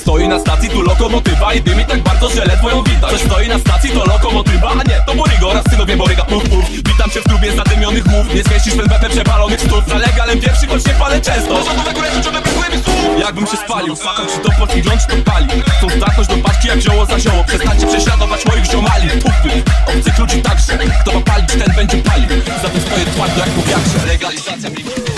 stoi na stacji, tu lokomotywa i dymi tak bardzo, że ledwo ją widać. Coś stoi na stacji, to lokomotywa, a nie, to Borygo oraz synowie Boryga, puf puf. Witam cię w klubie zadymionych głów, nie zmieścisz w NBP przepalonych stów. Za legalem pierwszy, choć nie palę często. Jakbym się spalił, fakam czy to polski gląd, czy to pali. Chcą zdratność do paczki jak zioło za zioło. Przestańcie prześladować moich ziomali. Pufy, obcych ludzi także. Kto ma palić, ten będzie palił. Za tym stoję twardo jak po wiatrze. Legalizacja mi